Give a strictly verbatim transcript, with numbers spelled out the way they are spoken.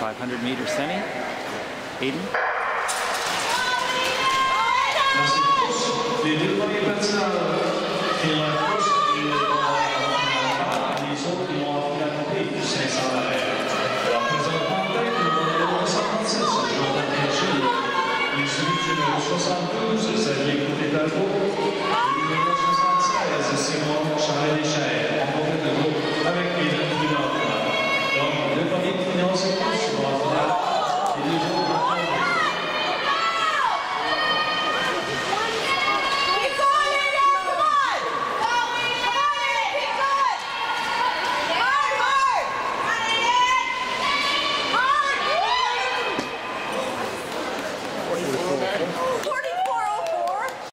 five hundred meter semi. Aiden. Merci. Les deux premiers patineurs,